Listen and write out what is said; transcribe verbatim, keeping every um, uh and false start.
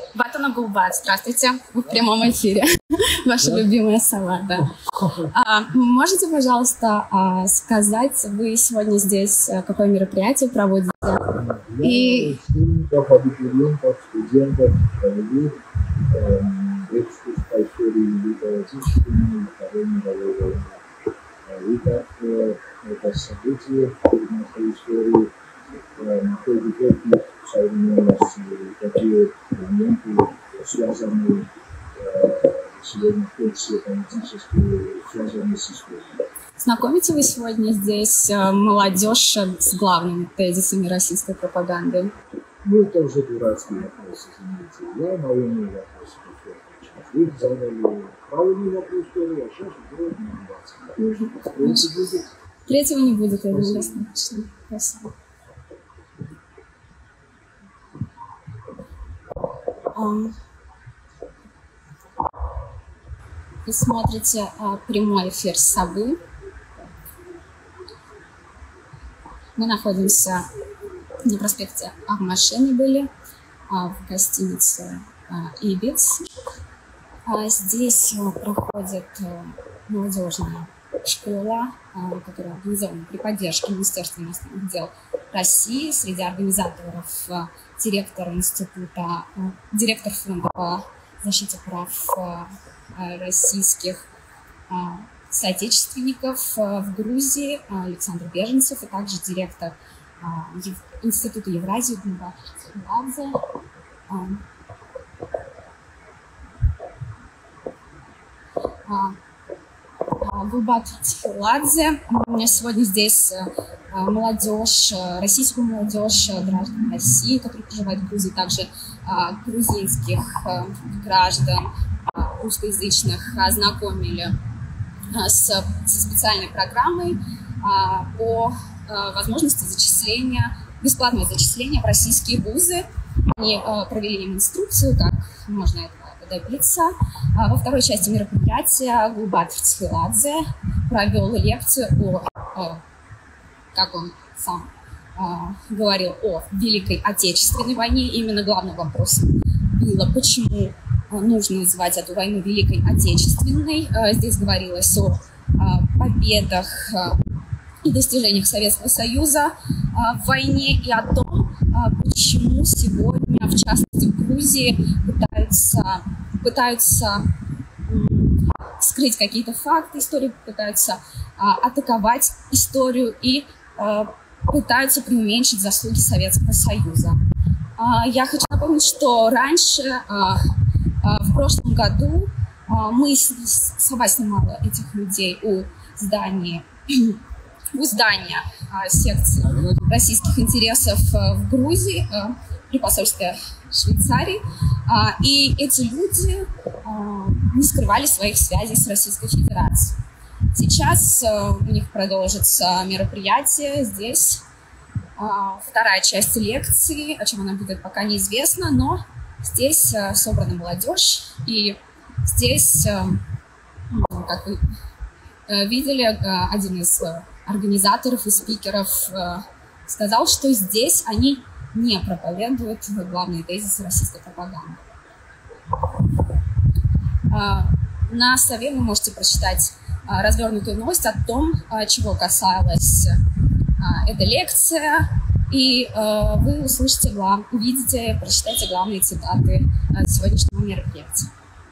Батона Гулбат, здравствуйте, в прямом эфире. Ваша любимая сова, да. А, можете, пожалуйста, сказать, вы сегодня здесь какое мероприятие проводите? И... абитуриентов, студентов провели экскурс по истории Отечественной и Второй мировой войны. И так это событие в нашей истории находит отклик в современности, такие моменты, связанные сегодня в том числе политически, связанные с историей. Знакомите вы сегодня здесь молодежь с главными тезисами российской пропаганды? Ну, это уже дурацкие вопросы, извините. Я на умные вопросы отвечаю. Вы задали правильный вопрос, а сейчас уже не двадцать. Третий будет? Третьего не будет, я думаю, достаточно. Спасибо. Вы смотрите прямой эфир «Совы». Мы находимся на проспекте Ахмашени были, в гостинице «Ибиц». Здесь проходит молодежная школа, которая организована при поддержке Министерства иностранных дел России. Среди организаторов директор института, директор фонда по защите прав российских соотечественников в Грузии Александр Беженцев, и также директор Института Евразии Гулбат Тхиладзе. Гулбат Тхиладзе. У меня сегодня здесь молодежь, российскую молодежь, граждан России, которые проживают в Грузии, также грузинских граждан русскоязычных ознакомили с, со специальной программой по возможности зачисления, бесплатного зачисления в российские вузы. Они провели им инструкцию, как можно этого добиться. Во второй части мероприятия Гулбат Тхиладзе провел лекцию о, как он сам говорил, о Великой Отечественной войне. Именно главным вопросом было, почему нужно называть эту войну Великой Отечественной. Здесь говорилось о победах и достижениях Советского Союза в войне и о том, почему сегодня, в частности в Грузии, пытаются, пытаются скрыть какие-то факты истории, пытаются атаковать историю и пытаются преуменьшить заслуги Советского Союза. Я хочу напомнить, что раньше, в прошлом году, мы, сова снимала этих людей у здания, у здания секции российских интересов в Грузии при посольстве Швейцарии. И эти люди не скрывали своих связей с Российской Федерацией. Сейчас у них продолжится мероприятие здесь. Вторая часть лекции, о чем она будет, пока неизвестно, но здесь собрана молодежь, и здесь, как вы видели, один из организаторов и спикеров сказал, что здесь они не проповедуют главные тезисы российской пропаганды. На сове вы можете прочитать развернутую новость о том, чего касалась эта лекция, и вы услышите, увидите, прочитайте главные цитаты сегодняшнего мероприятия.